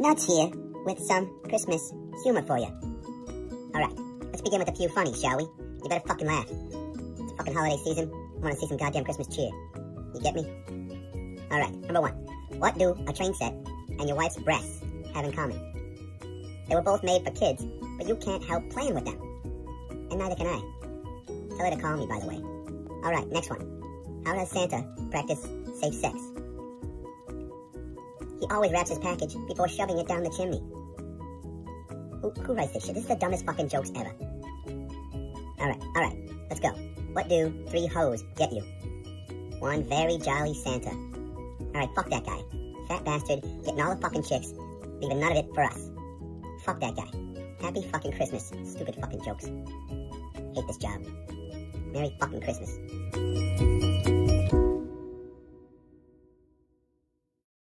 Nutz here with some Christmas humor for you. Alright, let's begin with a few funnies, shall we? You better fucking laugh. It's fucking holiday season. I want to see some goddamn Christmas cheer. You get me? Alright, number one. What do a train set and your wife's breasts have in common? They were both made for kids, but you can't help playing with them. And neither can I. Tell her to call me, by the way. Alright, next one. How does Santa practice safe sex? He always wraps his package before shoving it down the chimney. Who writes this shit? This is the dumbest fucking jokes ever. Alright, let's go. What do 3 hoes get you? One very jolly Santa. Alright, fuck that guy. Fat bastard, getting all the fucking chicks, leaving none of it for us. Fuck that guy. Happy fucking Christmas. Stupid fucking jokes. Hate this job. Merry fucking Christmas.